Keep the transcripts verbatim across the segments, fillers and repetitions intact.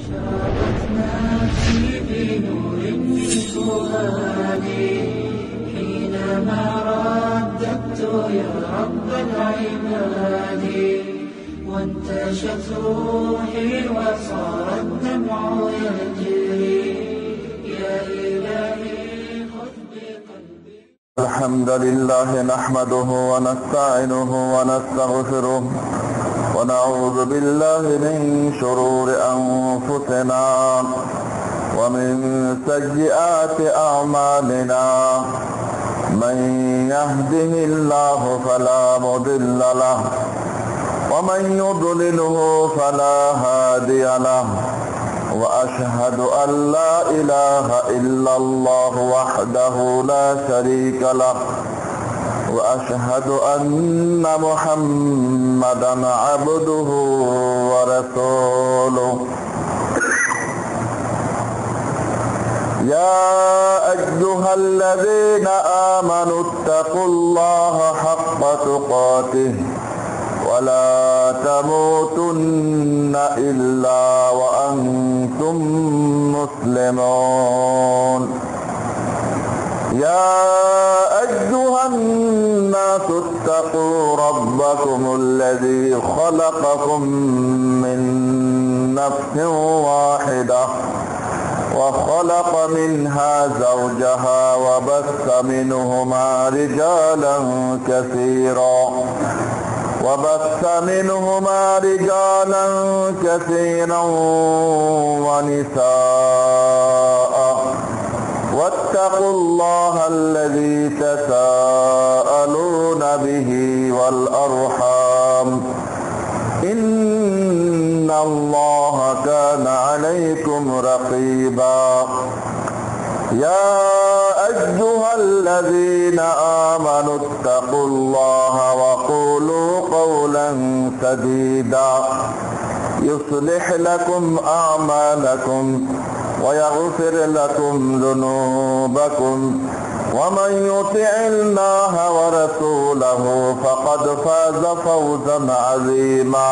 شارت نفسي بنور من فؤادي حينما رددت يا رب العباد، وانتشت روحي وصار الدمع يجري. يا إلهي خذ بقلبي. الحمد لله نحمده ونستعينه ونستغفره ونعوذ بالله من شرور أنفسنا ومن سيئات أعمالنا. من يهده الله فلا مضل له ومن يضلله فلا هادي له، وأشهد أن لا إله إلا الله وحده لا شريك له، وأشهد أن محمدا عبده ورسوله. يا أيها الذين آمنوا اتقوا الله حق تقاته ولا تموتن إلا وأنتم مسلمون. يا أيها الناس اتقوا ربكم الذي خلقكم من نفس واحدة وخلق منها زوجها وبث منهما رجالا كثيرا وبث منهما رجالا كثيرا ونساء، واتقوا الله الذي تساءلون به والأرحام إن الله كان عليكم رقيبا. يا أيها الذين آمنوا اتقوا الله وقولوا قولا سديدا يصلح لكم أعمالكم ويغفر لكم ذنوبكم، ومن يطع الله ورسوله فقد فاز فوزا عظيما.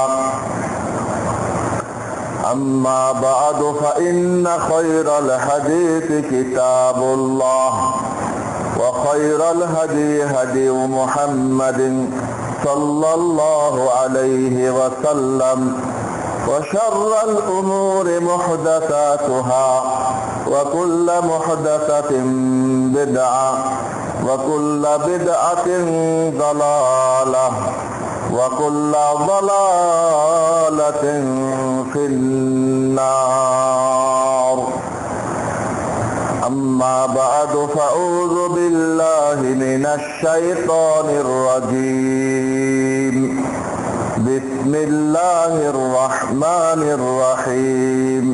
أما بعد فإن خير الحديث كتاب الله، وخير الهدي هدي محمد صلى الله عليه وسلم، وشر الأمور محدثاتها، وكل محدثة بدعة، وكل بدعة ضلالة، وكل ضلالة في النار. أما بعد فأعوذ بالله من الشيطان الرجيم. بسم الله الرحمن الرحيم.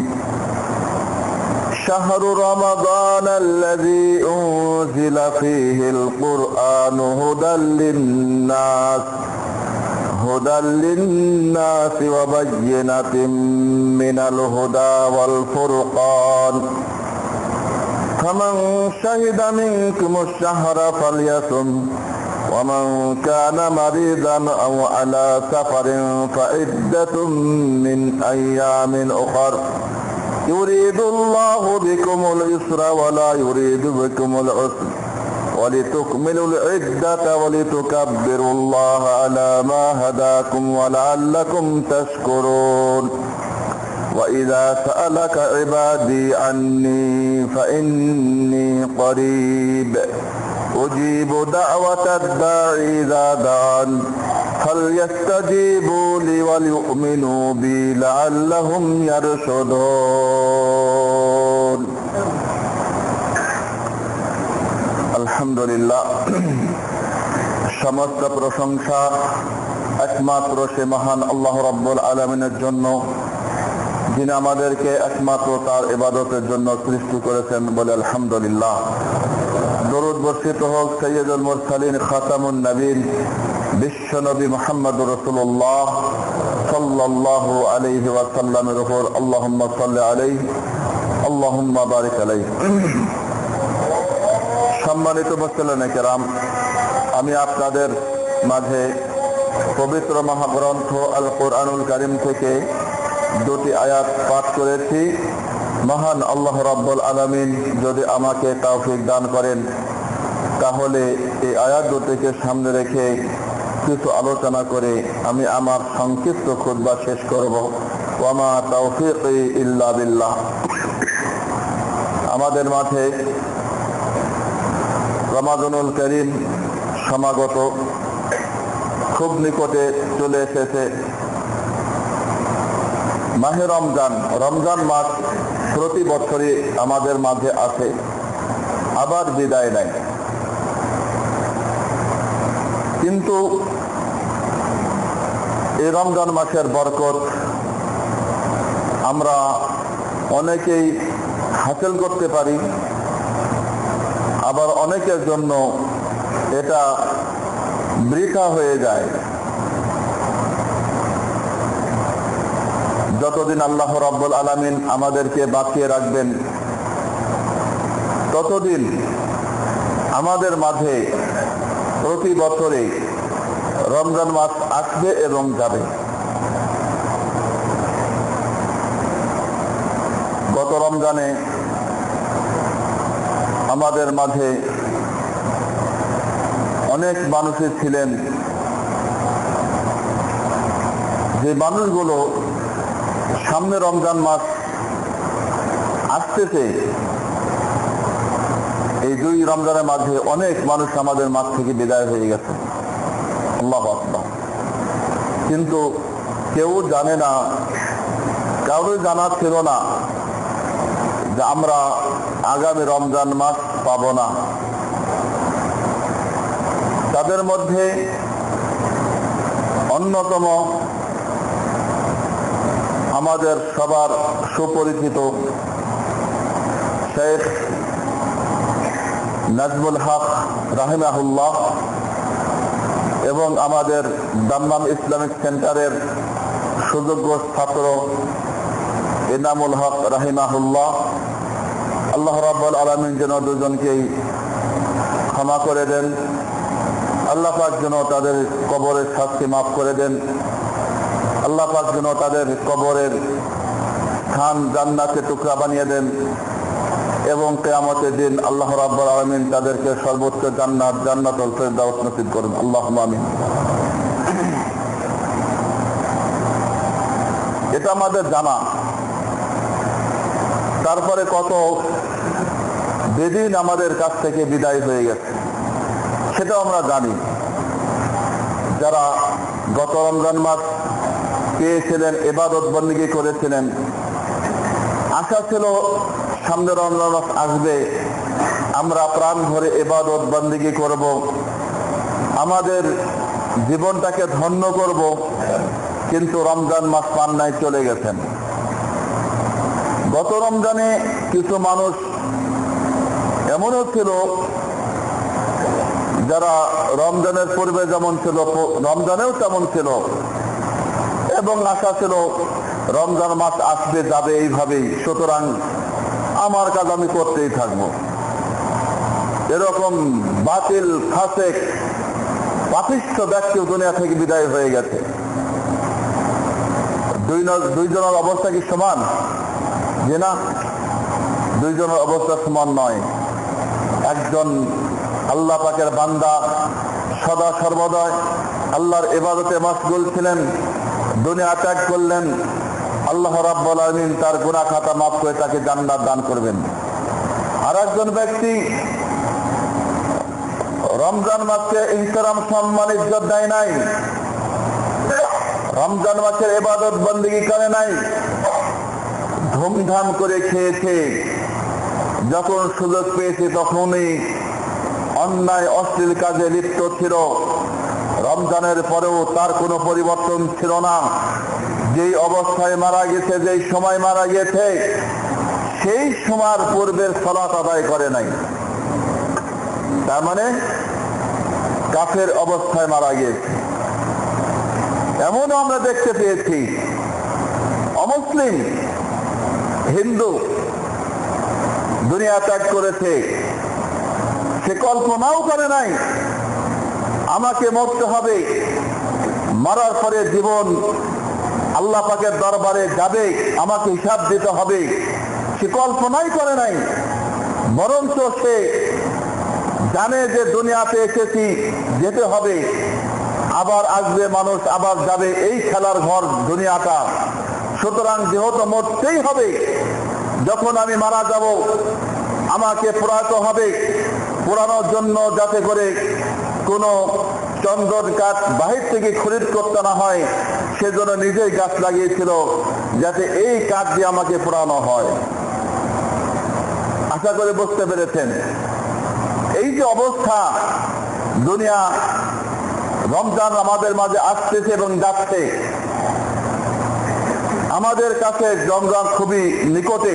شهر رمضان الذي أنزل فيه القرآن هدى للناس هدى للناس وبينة من الهدى والفرقان، فمن شهد منكم الشهر فليصم، ومن كان مريضا أو على سفر فعدة من أيام أخر يريد الله بكم اليسر ولا يريد بكم العسر ولتكملوا العدة ولتكبروا الله على ما هداكم ولعلكم تشكرون. وإذا سألك عبادي عني فإني قريب أجيب دعوة الداعي إذا دعان فليستجيبوا لي وليؤمنوا بي لعلهم يرشدون. আলহামদুলিল্লাহ, সমস্ত প্রশংসা একমাত্র সে মহান আল্লাহ রাব্বুল আলামিনের জন্য, যিনি আমাদেরকে একমাত্র তার ইবাদতের জন্য সৃষ্টি করেছেন বলে আলহামদুলিল্লাহ। দরুদ বর্ষিত হোক সাইয়্যিদুল মুরসালিন খাতামুন নবীন বিশ্ব নবী মুহাম্মদুর রাসূলুল্লাহ সাল্লাল্লাহু আলাইহি ওয়াসাল্লামের উপর। আল্লাহুম্মা সাল্লি আলাইহি আল্লাহুম্মা বারিক আলাইহি। সম্মানিত মুসলিম কেরাম, আমি আপনাদের মাঝে পবিত্র মহাগ্রন্থ আল কোরআনুল কারীম থেকে দুটি আয়াত পাঠ করেছি। মহান আল্লাহ রাব্বুল আলামিন যদি আমাকে তৌফিক দান করেন তাহলে এই আয়াত দুটিকে সামনে রেখে কিছু আলোচনা করে আমি আমার সংক্ষিপ্ত খুতবা শেষ করব। ওয়া মা তাওফীকি ইল্লা বিল্লাহ। আমাদের মাঝে রমাদানুল কারীম সমাগত, খুব নিকটে চলে এসেছে মাহে রমজান। রমজান মাস প্রতি বছরই আমাদের মাঝে আসে, আবার বিদায় নেয়। কিন্তু এই রমজান মাসের বরকত আমরা অনেকেই হাসিল করতে পারি, আবার অনেকের জন্য এটা বৃথা হয়ে যায়। যতদিন আল্লাহ রাব্বুল আলামিন আমাদেরকে বাঁচিয়ে রাখবেন ততদিন আমাদের মাঝে প্রতি বছরে রমজান মাস আসবে এবং যাবে। গত রমজানে আমাদের মাঝে অনেক মানুষই ছিলেন, যে মানুষগুলো সামনে রমজান মাস আসতেছে, এই দুই রমজানের মাঝে অনেক মানুষ আমাদের মাঝ থেকে বিদায় হয়ে গেছে। আল্লাহু আকবার। কিন্তু কেউ জানে না, কারোর জানা ছিল না যে আমরা আগামী রমজান মাস পাব না। তাদের মধ্যে অন্যতম আমাদের সবার সুপরিচিত শেখ নাজমুল হক রাহিমাহুল্লাহ এবং আমাদের দাম্মাম ইসলামিক সেন্টারের সুযোগ্য ছাত্র এনামুল হক রাহিমাহুল্লাহ। আল্লাহ রাব্বুল আলামিন যেন দুজনকেই ক্ষমা করে দেন, আল্লাহ পাক যেন তাদের কবরের শাস্তি মাফ করে দেন, আল্লাহ পাক যেন তাদের কবরের স্থান জান্নাতে টুকরা বানিয়ে দেন এবং কিয়ামতের দিন আল্লাহ রাব্বুল আলামিন তাদেরকে সর্বোচ্চ জান্নাত জান্নাতুল ফেরদাউস নসিব করুন। আল্লাহুম্মা আমিন। এটা আমাদের জানা। তারপরে কত বেদিন আমাদের কাছ থেকে বিদায় হয়ে গেছে সেটাও আমরা জানি। যারা গত রমজান মাস পেয়েছিলেন, ইবাদত বন্দেগী করেছিলেন, আশা ছিল সামনে রমজান মাস আসবে, আমরা প্রাণ ভরে ইবাদত বন্দেগী করব, আমাদের জীবনটাকে ধন্য করব, কিন্তু রমজান মাস পান নাই, চলে গেছেন। গত রমজানে কিছু মানুষ এমনও ছিল যারা রমজানের পূর্বে যেমন ছিল রমজানেও তেমন ছিল এবং আশা ছিল রমজান মাস আসবে যাবে এইভাবেই, সুতরাং আমার কাজ আমি করতেই থাকবো। এরকম বাতিল ফাসেক পাপিষ্ঠ ব্যক্তি দুনিয়া থেকে বিদায় হয়ে গেছে। দুই দুইজনের অবস্থা কি সমান? যে না, দুইজনের অবস্থা সমান নয়। একজন আল্লাহ পাকের বান্দা, সদা সর্বদাই আল্লাহর ইবাদতে মাশগুল ছিলেন, দুনিয়া ত্যাগ করলেন, আল্লাহ রাব্বুল আলামিন তার গুনাহ খাতা মাফ করে তাকে জান্নাত দান করবেন। আর একজন ব্যক্তি রমজান মাসকে ইহতিরাম সম্মান ইজ্জত দেয় নাই, রমজান মাসের ইবাদত বন্দেগী করে নাই, ধুমধাম করে খেয়েছে, যখন সুযোগ পেয়েছে তখনই অন্যায় অশ্লীল কাজে লিপ্ত ছিল। রমজানের পরেও তার কোনো পরিবর্তন ছিল না। যেই অবস্থায় মারা গেছে, যেই সময় মারা গেছে, সেই সময়ের পূর্বের সালাত আদায় করে নাই। তার মানে কাফের অবস্থায় মারা গিয়েছে। এমনও আমরা দেখতে পেয়েছি অমুসলিম হিন্দু দুনিয়া ত্যাগ করেছে, সে কল্পনাও করে নাই আমাকে মরতে হবে, মারার পরে জীবন আল্লাহ পাকের দরবারে যাবে, আমাকে হিসাব দিতে হবে, সে কল্পনাই করে নাই। বরঞ্চ সে জানে যে দুনিয়াতে এসেছি, যেতে হবে, আবার আসবে মানুষ, আবার যাবে, এই খেলার ঘর দুনিয়াটা। সুতরাং যেহেতু মরতেই হবে, যখন আমি মারা যাব আমাকে পোড়াতে হবে। পোড়ানোর জন্য যাতে করে কোনো চন্দন কাঠ বাহির থেকে খরিদ করতে না হয়, সেজন্য নিজেই গাছ লাগিয়েছিল যাতে এই কাঠ দিয়ে আমাকে পোড়ানো হয়। আশা করে বুঝতে পেরেছেন। এই যে অবস্থা, দুনিয়া, রমজান আমাদের মাঝে আসতেছে এবং যাচ্ছে, আমাদের কাছে রমজান খুবই নিকটে।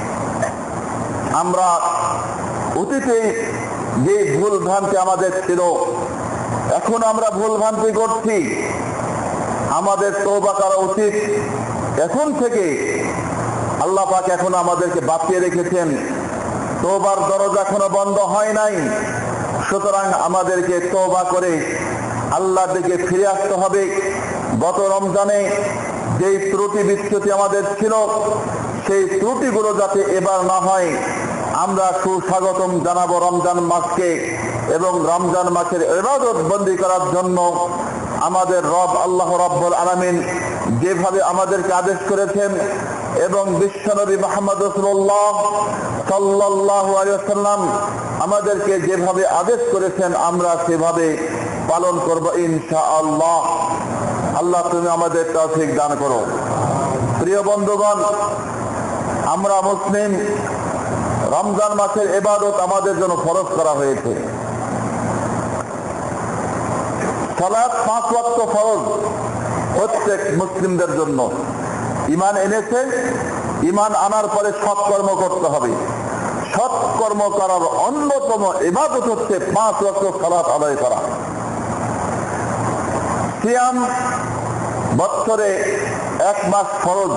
আমরা অতীতে যে ভুল ভ্রান্তি আমাদের ছিল, এখন আমরা ভুল ভ্রান্তি করছি, আমাদের তওবা করা উচিত। এখন থেকে আল্লাহ পাক এখন আমাদেরকে বাঁচিয়ে রেখেছেন, তওবার দরজা এখনো বন্ধ হয় নাই। সুতরাং আমাদেরকে তওবা করে আল্লাহর দিকে ফিরে আসতে হবে। গত রমজানে যেই ত্রুটি বিচ্যুতি আমাদের ছিল, সেই ত্রুটিগুলো যাতে এবার না হয়, আমরা সুস্বাগতম জানাবো রমজান মাসকে। এবং রমজান মাসের ইবাদত বন্দি করার জন্য আমাদের রব আল্লাহ রাব্বুল আলামিন যেভাবে আমাদেরকে আদেশ করেছেন এবং বিশ্বনবী মুহাম্মদ রাসূলুল্লাহ সাল্লাল্লাহু আলাইহি ওয়াসাল্লাম আমাদেরকে যেভাবে আদেশ করেছেন, আমরা সেভাবে পালন করব ইনশাআল্লাহ। আল্লাহ তুমি আমাদের তৌফিক দান করো। প্রিয় বন্ধুগণ, আমরা মুসলিম, রমজান মাসের ইবাদত আমাদের জন্য ফরজ করা হয়েছে। সালাত পাঁচ ওয়াক্ত ফরজ প্রত্যেক মুসলিমদের জন্য। ঈমান এনেছে, ঈমান আনার পরে সৎকর্ম করতে হবে। সৎকর্ম করার অন্যতম ইবাদত হচ্ছে পাঁচ ওয়াক্ত সালাত আদায় করা। সিয়াম বছরে এক মাস ফরজ।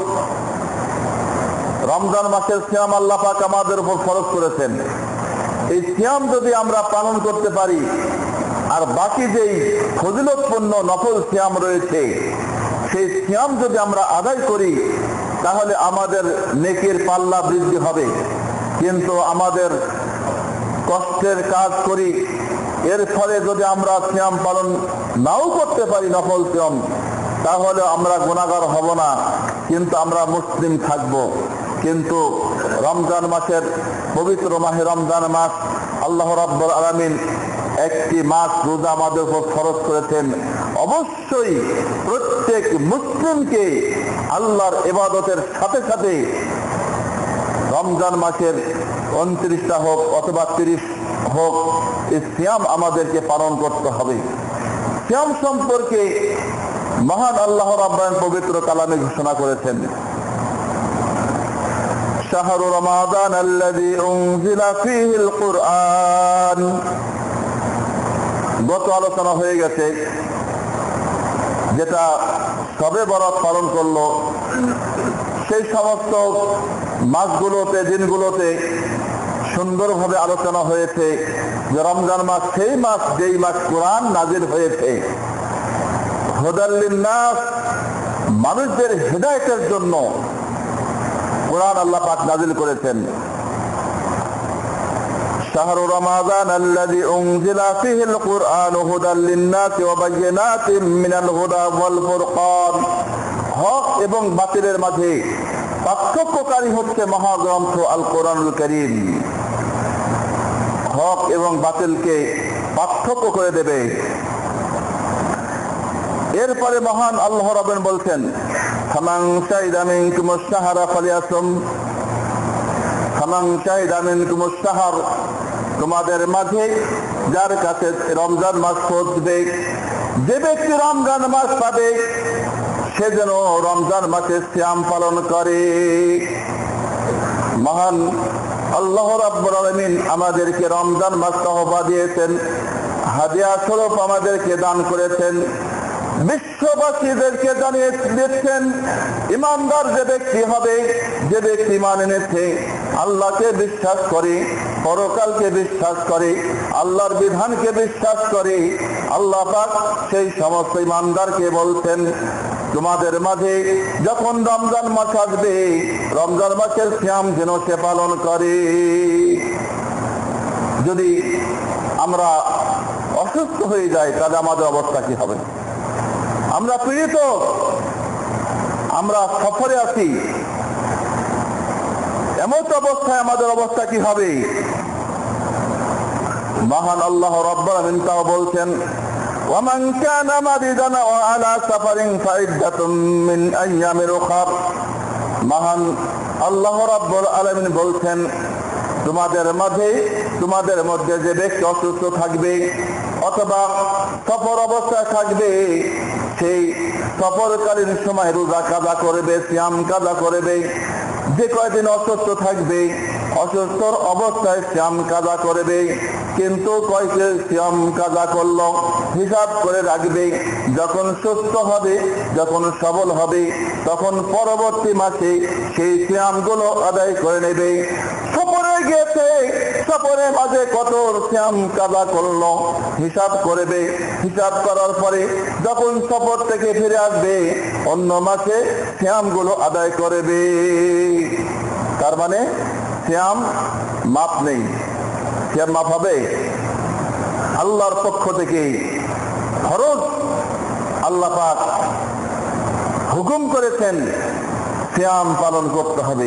রমজান মাসের সিয়াম আল্লাহ পাক আমাদের উপর ফরজ করেছেন। এই সিয়াম যদি আমরা পালন করতে পারি, আর বাকি যেই ফজিলতপূর্ণ নফল সিয়াম রয়েছে, সেই সিয়াম যদি আমরা আদায় করি, তাহলে আমাদের নেকির পাল্লা বৃদ্ধি হবে। কিন্তু আমাদের কষ্টের কাজ করি, এর ফলে যদি আমরা সিয়াম পালন নাও করতে পারি, নফল সিয়াম, তাহলে আমরা গুনাহগার হব না, কিন্তু আমরা মুসলিম থাকব। কিন্তু রমজান মাসের পবিত্র মাহে রমজান মাস, আল্লাহ রাব্বুল আলামিন একটি মাস রোজা আমাদের উপর ফরজ করেছেন। অবশ্যই প্রত্যেক মুসলিমকে আল্লাহর ইবাদতের সাথে সাথে রমজান মাসের উনত্রিশটা হোক অথবা তিরিশ হোক, এই সিয়াম আমাদেরকে পালন করতে হবে। সিয়াম সম্পর্কে মহান আল্লাহ রাব্বুল আলামিন পবিত্র কালামে ঘোষণা করেছেন, শাহরু রমাদান আল্লাযী উনজিলা ফীহিল কুরআন। গত আলোচনা হয়ে গেছে, যেটা শবে বরাত পালন করলো, সেই সমস্ত মাসগুলোতে, দিনগুলোতে সুন্দরভাবে আলোচনা হয়েছে যে রমজান মাস সেই মাস যেই মাস কোরআন নাজিল হয়েছে। হুদাল লিন্নাস, মানুষদের হেদায়েতের জন্য কোরআন আল্লাহ পাক নাজিল করেছেন। শাহরু রমাদান আল্লাযী উনজিলা ফীহিল কুরআন হুদাল লিন্নাস ওয়া বায়িনাতিন মিনাল হুদা ওয়াল ফুরকান। হক এবং বাতিলের মাঝে পার্থক্যকারী হচ্ছে মহাগ্রন্থ আল কোরআনুল কারীম। হক এবং বাতিলকে পার্থক্য করে দেবে। এরপরে মহান আল্লাহ রাব্বুল বলছেন, ফামান শাহিদা মিনকুমুশ শাহরা ফালিয়াসুম। ফামান শাহিদা মিনকুমুশ শাহর, তোমাদের মাঝে যার কাছে রমজান মাস পৌঁছবে, যে ব্যক্তি রমজান মাস পাবে, সে যেন রমজান মাসে সিয়াম পালন করে। মহান আল্লাহ রাব্বুল আলামিন আমাদেরকে রমজান মাস তহবা দিয়েছেন, হাদিয়া স্বরূপ আমাদেরকে দান করেছেন। বিশ্ববাসীদেরকে জানিয়ে দিচ্ছেন, ইমানদার যে ব্যক্তি হবে, যে ব্যক্তি ঈমান এনেছে, আল্লাহকে বিশ্বাস করে, পরকালকে বিশ্বাস করে, আল্লাহর বিধানকে বিশ্বাস করে, আল্লাহ পাক সেই সমস্ত ইমানদারকে বলছেন তোমাদের মাঝে যখন রমজান মাস আসবে রমজান মাসের সিয়াম যেন সে পালন করে। যদি আমরা অসুস্থ হয়ে যাই তাহলে আমাদের অবস্থা কি হবে? আমরা পীড়িত, আমরা সফরে আছি, এমন অবস্থায় আমাদের অবস্থা কি হবে? মহান আল্লাহ রাব্বুল আলামিন তাও বলছেন, ومن كان مريضا أو على سفر فعدة من أيام أخر। মহান আল্লাহ রাব্বুল আলামিন বলছেন, তোমাদের মাঝে তোমাদের মধ্যে যে ব্যক্তি অসুস্থ থাকবে অথবা সফর অবস্থায় থাকবে সেই সফরকালীন সময় রোজা কাজা করবে, সিয়াম কাজা করবে। যে কয়দিন অসুস্থ থাকবে অসুস্থর অবস্থায় সিয়াম কাজা করবে, কিন্তু কয়কে সিয়াম কাজা করলো হিসাব করে রাখবে। যখন সুস্থ হবে, যখন সবল হবে, তখন পরবর্তী মাসে সেই সিয়ামগুলো আদায় করে নেবে। সফরে গেছে, সফরের মাঝে কত সিয়াম কাজা করলো হিসাব করবে। হিসাব করার পরে যখন সফর থেকে ফিরে আসবে অন্য মাসে সিয়ামগুলো আদায় করবে। তার মানে সিয়াম মাপ নেই। সিয়াম মাপ হবে আল্লাহর পক্ষ থেকে ফরজ। আল্লাহ পাক হুকুম করেছেন সিয়াম পালন করতে হবে।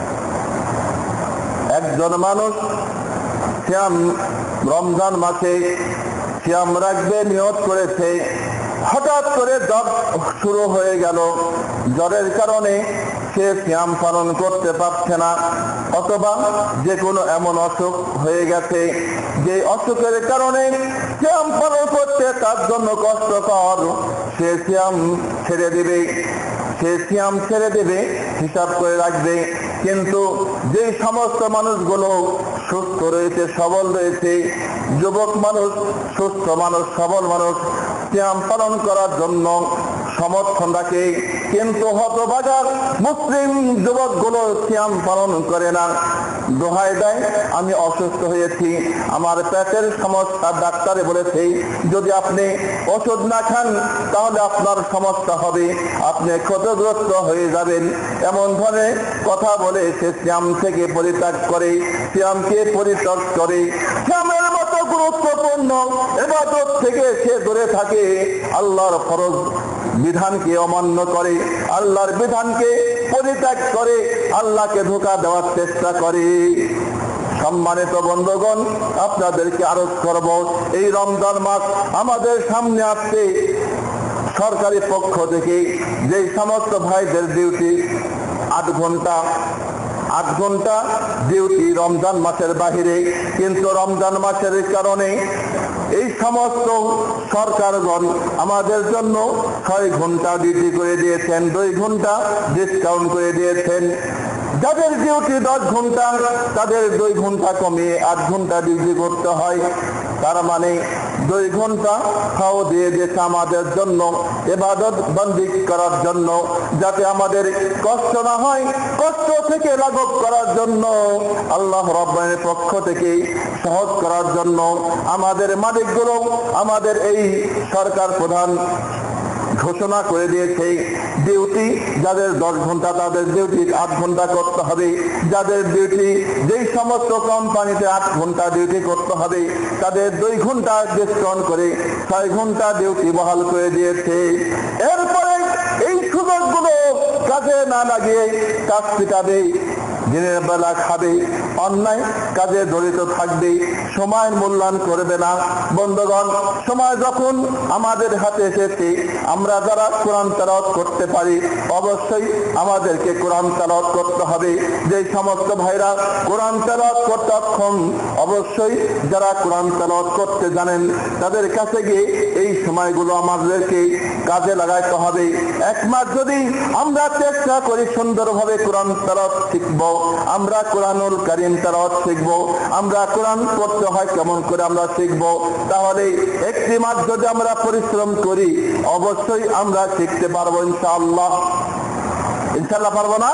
একজন মানুষ সিয়াম রমজান মাসে সিয়াম রাখবে নিয়ত করেছে, হঠাৎ করে জ্বর শুরু হয়ে গেল, জ্বরের কারণে সে সিয়াম পালন করতে পারছে না, অথবা যে কোনো এমন অসুখ হয়ে গেছে যে অসুখের কারণে সিয়াম পালন করতে তার জন্য কষ্টকর, সে সিয়াম ছেড়ে দেবে। সে সিয়াম ছেড়ে দেবে, হিসাব করে রাখবে। কিন্তু যে সমস্ত মানুষগুলো সুস্থ রয়েছে, সবল রয়েছে, যুবক মানুষ, সুস্থ মানুষ, সবল মানুষ সিয়াম পালন করার জন্য সমর্থন রাখে, কিন্তু হতভাগা মুসলিম যুবকগুলো সিয়াম পালন করে না। দোহাই দেয়, আমি অসুস্থ হয়েছি, আমার পেটের সমস্যা, ডাক্তারে বলেছে যদি আপনি ওষুধ না খান তাহলে আপনার সমস্যা হবে, আপনি ক্ষতিগ্রস্ত হয়ে যাবেন, এমন ধরনের কথা বলে সে সিয়াম থেকে পরিত্যাগ করে, সিয়ামকে পরিত্যাগ করে। সিয়ামের মতো গুরুত্বপূর্ণ ইবাদত থেকে সে দূরে থাকে, আল্লাহর ফরজ বিধানকে অমান্য করে, আল্লাহর বিধানকে পরিত্যাগ করে, আল্লাহকে ধোঁকা দেওয়ার চেষ্টা করে। সম্মানিত বন্ধুগণ, আপনাদেরকে আরজ করব, এই রমজান মাস আমাদের সামনে আসছে। সরকারি পক্ষ থেকে যে সমস্ত ভাইদের ডিউটি আট ঘন্টা আট ঘন্টা ডিউটি রমজান মাসের বাহিরে, কিন্তু রমজান মাসের কারণে এই সমস্ত সরকারগণ আমাদের জন্য ছয় ঘন্টা ডিউটি করে দিয়েছেন, দুই ঘন্টা ডিসকাউন্ট করে দিয়েছেন। যাদের ডিউটি দশ ঘন্টা তাদের দুই ঘন্টা কমিয়ে আট ঘন্টা ডিউটি করতে হয়। তার মানে দুই ঘন্টা খাও দিয়ে দিয়েছে আমাদের জন্য, ইবাদত বন্দি করার জন্য, যাতে আমাদের কষ্ট না হয়, কষ্ট থেকে লাঘব করার জন্য, আল্লাহ রাব্বুল পক্ষ থেকে সহজ করার জন্য আমাদের মালিকগুলো, আমাদের এই সরকার প্রধান ঘোষণা করে দিয়েছে ডিউটি যাদের দশ ঘন্টা তাদের ডিউটি আট ঘন্টা করতে হবে, যাদের ডিউটি যেই সমস্ত কোম্পানিতে আট ঘন্টা ডিউটি করতে হবে তাদের দুই ঘন্টা ডিসকাউন্ট করে ছয় ঘন্টা ডিউটি বহাল করে দিয়েছে। এরপরে এই সুযোগগুলো কাজে না লাগিয়ে কাজ পিটাবে, দিনের বেলা খাবে, অন্যায় কাজে জড়িত থাকবে, সময়ের মূল্যায়ন করবে না। বন্ধুগণ, সময় যখন আমাদের হাতে এসেছে, আমরা যারা কোরআন তেলাওয়াত করতে পারি অবশ্যই আমাদেরকে কোরআন তেলাওয়াত করতে হবে। যে সমস্ত ভাইরা কোরআন তেলাওয়াত করতে অক্ষম, অবশ্যই যারা কোরআন তেলাওয়াত করতে জানেন তাদের কাছে গিয়ে এই সময়গুলো আমাদেরকে কাজে লাগাইতে হবে। এক মাস যদি আমরা চেষ্টা করি সুন্দরভাবে কোরআন তেলাওয়াত শিখব, আমরা কোরআনুল কারীম তেলাওয়াত শিখব, আমরা কোরআন পড়তে হয় কেমন করে আমরা শিখব, তাহলে একটি মাস যদি আমরা পরিশ্রম করি অবশ্যই আমরা শিখতে পারবো ইনশাআল্লাহ। ইনশাআল্লাহ পারবো না?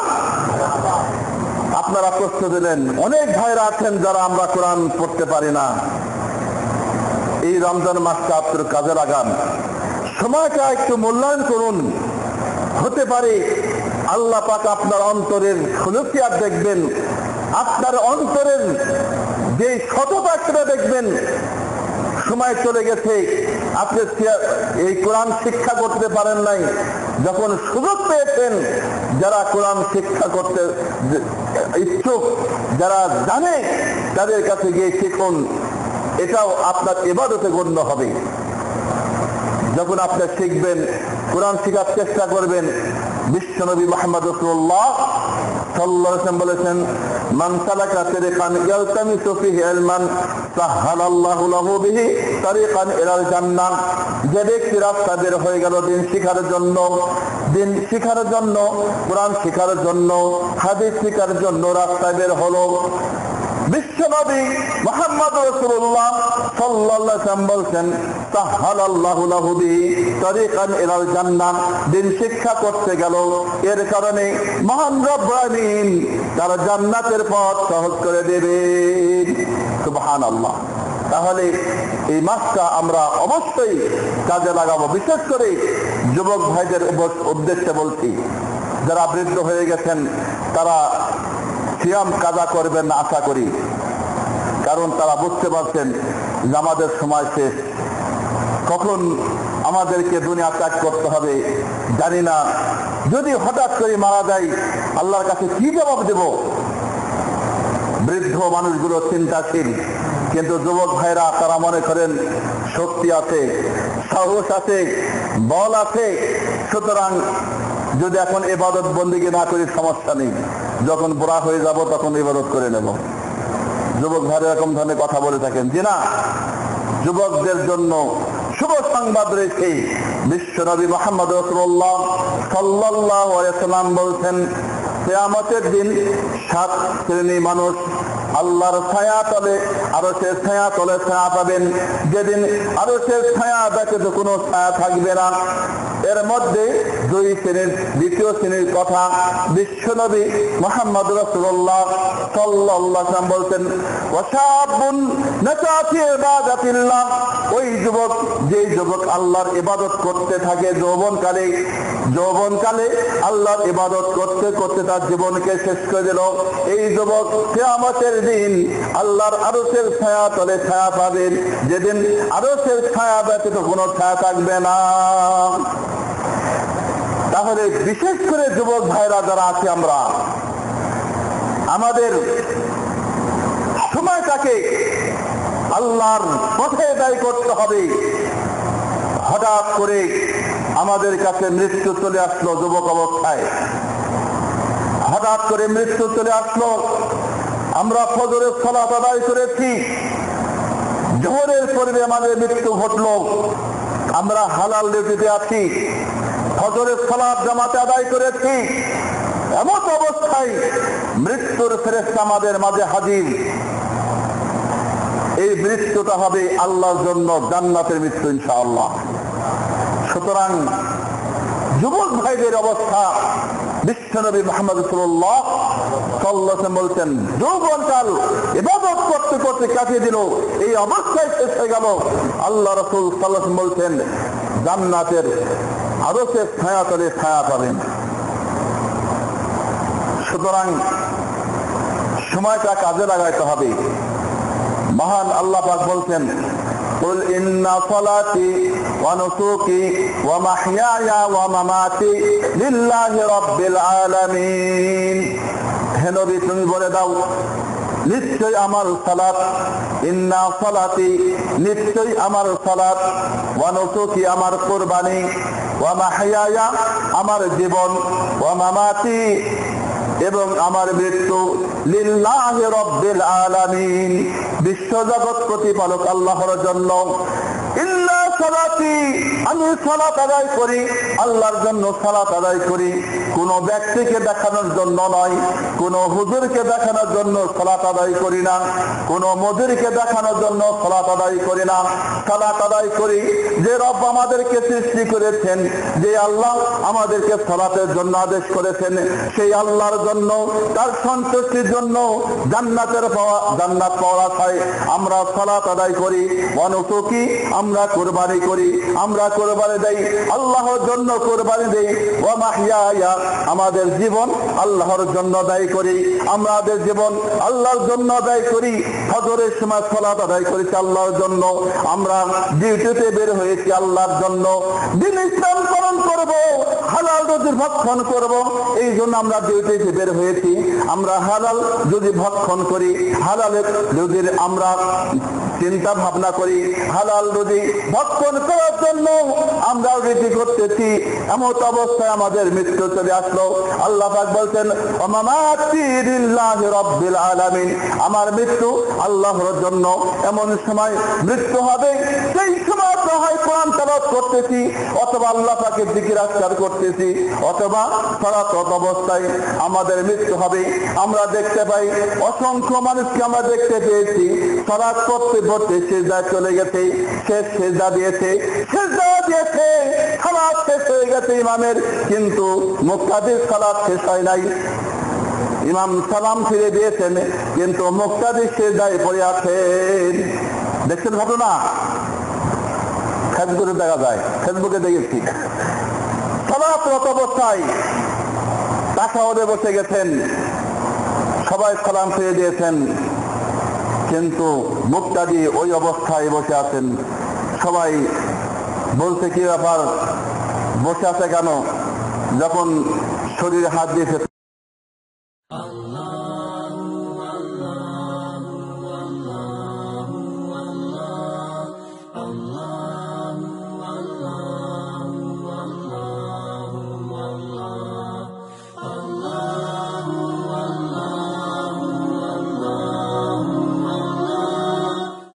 আপনারা প্রশ্ন দিলেন, অনেক ভাইরা আছেন যারা আমরা কোরআন পড়তে পারি না। এই রমজান মাসটা আপনার কাজে লাগান, সময়টা একটু মূল্যায়ন করুন। হতে পারে আল্লাহ পাক আপনার অন্তরের খুলুকিয়াত দেখবেন, আপনার অন্তরের যে সততা সেটা দেখবেন। সময় চলে গেছে, আপনি এই কোরআন শিক্ষা করতে পারেন নাই, যখন সুযোগ পেয়েছেন যারা কোরআন শিক্ষা করতে ইচ্ছুক, যারা জানে তাদের কাছে গিয়ে শিখুন, এটাও আপনার ইবাদতে গণ্য হবে। যখন আপনি শিখবেন, কোরআন শিখার চেষ্টা করবেন, বিশ্বনবী মুহাম্মদ রাসূলুল্লাহ সাল্লাল্লাহু আলাইহি ওয়াসাল্লাম বলেছেন, মান সালাকা তারিকান ইয়ালতামিসু ফিহি ইলমান সাহহালাল্লাহু লাহু বিহি তারিকান ইলাল জান্নাহ। যে ব্যক্তি রাস্তা বের হয়ে গেল দিন শিখার জন্য, দিন শিখার জন্য, কোরআন শিখার জন্য, হাদিস শিখার জন্য রাস্তা বের হলো, বিশ্বনবী মুহাম্মদ রাসূলুল্লাহ সাল্লাল্লাহু আলাইহি ওয়াসাল্লাম বলেন, সাহহালাল্লাহু লাহু বিহি তারিকান ইলাল জান্নাহ। দিন শিক্ষা করতে গেল, এর কারণে মহান রব্বুল আলামিন তার জান্নাতের পথ সহজ করে দেবেন। সুবহানাল্লাহ। তাহলে এই মাসটা আমরা অবশ্যই কাজে লাগাবো। বিশেষ করে যুবক ভাইদের উদ্দেশ্যে বলছি, যারা বৃদ্ধ হয়ে গেছেন তারা সিয়াম কাজা করবেন না আশা করি, কারণ তারা বুঝতে পারছেন যে আমাদের সময় শেষ, কখন আমাদেরকে দুনিয়া ত্যাগ করতে হবে জানি না। যদি হঠাৎ করে মারা যায়, আল্লাহর কাছে কি জবাব দেব? বৃদ্ধ মানুষগুলো চিন্তাশীল, কিন্তু যুবক ভাইরা তারা মনে করেন শক্তি আছে, সাহস আছে, বল আছে, সুতরাং যদি এখন ইবাদত বন্দেগী না করি সমস্যা নেই, যখন বুড়া হয়ে যাব তখন ইবাদত করে নেব। যুবক ভাইরা এরকম ধরনের কথা বলে থাকেন। জি না, যুবকদের জন্য শুভ সংবাদ রয়েছে। বিশ্বনবী মুহাম্মদ রাসূলুল্লাহ সাল্লাল্লাহু আলাইহি ওয়াসাল্লাম বলছেন, কিয়ামতের দিন সাত শ্রেণী মানুষ আল্লাহর ছায়া তলে, আরশের ছায়া তলে ছায়া পাবেন, যেদিন আরশের ছায়া ব্যতীত কোনো ছায়া থাকবে না। এর মধ্যে দুই শ্রেণীর, দ্বিতীয় শ্রেণীর কথা বিশ্বনবী মুহাম্মদ রাসূলুল্লাহ সাল্লাল্লাহু আলাইহি ওয়াসাল্লাম বলছেন, ওয়াশাবুন নাশা ফি ইবাদাতিল্লাহ। ওই যুবক, যেই যুবক আল্লাহর ইবাদত করতে থাকে যৌবনকালে, যৌবনকালে আল্লাহর ইবাদত করতে করতে তার জীবনকে শেষ করে দিল, এই যুবক কিয়ামতের দিন আল্লাহর আরশের ছায়া তলে ছায়া পাবেন, যেদিন আরশের ছায়া ব্যতীত কোনো ছায়া থাকবে না। তাহলে বিশেষ করে যুবক ভাইরা যারা আছে, আমরা আমাদের সময়টাকে আল্লাহর পথে ব্যয় করতে হবে। হঠাৎ করে আমাদের কাছে মৃত্যু চলে আসলো যুবক অবস্থায়, হঠাৎ করে মৃত্যু চলে আসলো। আমরা ফজরের সালাত আদায় করেছি, জোহরের পূর্বে আমাদের মৃত্যু ঘটলো, আমরা হালাল ডিউটিতে আছি, ফজরের সালাত জামাতে আদায় করেছি, এমন অবস্থায় মৃত্যুর ফেরেশতা আমাদের মাঝে হাজির। এই মৃত্যুটা হবে আল্লাহর জন্য জান্নাতের মৃত্যু ইনশাআল্লাহ। সুতরাং যুবক ভাইদের অবস্থা, বিশ্বনবী মুহাম্মদ রাসূলুল্লাহ সাল্লাল্লাহু আলাইহি ওয়াসাল্লাম বলছেন, যৌবনকাল ইবাদত করতে করতে কাটিয়ে দিল, এই অবস্থায় শেষ হয়ে গেল। আল্লাহ রাসূল সাল্লাল্লাহু আলাইহি ওয়াসাল্লাম বলছেন, জান্নাতের আরশের ছায়া তলে ছায়া পাবেন। সুতরাং সময়টা কাজে লাগাইতে হবে। মহান আল্লাহ পাক বলছেন, কুল ইন্না সালাতি ওয়া নুসুকি ওয়া মাহইয়ায়া ওয়া মামাতি লিল্লাহি রাব্বিল আলামিন। হে নবী, তুমি বলে দাও, নিশ্চয় আমার সালাত, ইন্না সালাতি নিশ্চয় আমার সালাত, ওয়া নুসুকি আমার কুরবানি, ওয়া মাহইয়ায়া আমার জীবন, ওয়া মামাতি এবং আমার মৃত্যু, লিল্লাহি রাব্বিল আলামিন বিশ্বজগৎ প্রতিপালক আল্লাহর জন্য। ইল্লা সালাতি, আমি সালাত আদায় করি, আল্লাহর জন্য সালাত আদায় করি, কোনো ব্যক্তিকে দেখানোর জন্য নয়, কোনো হুজুরকে দেখানোর জন্য সালাত আদায় করি না, কোনো মজুরিকে দেখানোর জন্য সালাত আদায় করি না। সালাত আদায় করি যে রব আমাদেরকে সৃষ্টি করেছেন, যে আল্লাহ আমাদেরকে সালাতের জন্য আদেশ করেছেন, সেই আল্লাহর জন্য, তার সন্তুষ্টির জন্য, জান্নাতের পাওয়া জান্নাত পাওয়ার আশায় আমরা সালাত আদায় করি। অনুসুকি আমরা কুরবানি করি, আমরা কুরবানি দেই আল্লাহর জন্য, কুরবানি দেই। ওয়া মাহইয়া আমাদের জীবন আল্লাহর জন্য ব্যয় করি, আমাদের জীবন আল্লাহর জন্য ব্যয় করি। ফজরের সময় সালাত আদায় করেছি আল্লাহর জন্য, আমরা ডিউটিতে বের হয়েছি আল্লাহর জন্য। দিন ইসলাম পালন করব, হালাল রুজি ভক্ষণ করব, এই জন্য আমরা ডিউটিতে বের হয়েছি। আমরা হালাল যদি ভক্ষণ করি, হালালের রুজির আমরা চিন্তা ভাবনা করি, হালাল রুজি ভক্ষণ করার জন্য আমরা রেডি করতেছি। এমন অবস্থায় আমাদের মৃত্যু চলে আসলো। আল্লাহ পাক বলছেন ওমামাতি লিল্লাহি রাব্বিল আলামিন, আমার মৃত্যু আল্লাহর জন্য। এমন সময় মৃত্যু হবে, সেই সময় হয় কোরআন তেলাওয়াত করতেছি, অথবা আল্লাহ পাকের জিকির আজকার করতেছি, অথবা সালাত অবস্থায় আমাদের মৃত্যু হবে। আমরা দেখতে পাই অসংখ্য মানুষকে আমরা দেখতে পেয়েছি সালাত করতে করতে সিজদায় চলে গেছে, শেষ সিজদা দিয়েছে, সিজদা দিয়েছে, সালাত শেষ হয়ে গেছে ইমামের, কিন্তু মুক্তাদির সালাত শেষ হয় নাই। ইমাম সালাম ফিরে দিয়েছেন, কিন্তু মুক্তাদির সিজদায় পড়ে আছেন। দেখছেন ঘটনা? ফেসবুকে দেখা যায়, ফেসবুকে দেখেছি। সালাতরত অবস্থায় তাশাহুদে বসে গেছেন, সবাই সালাম ফিরে দিয়েছেন, কিন্তু মুক্তাদি ওই অবস্থায় বসে আছেন। সবাই বলছে কি ব্যাপার, বসে আছে কেন? যখন শরীরে হাত দিয়েছে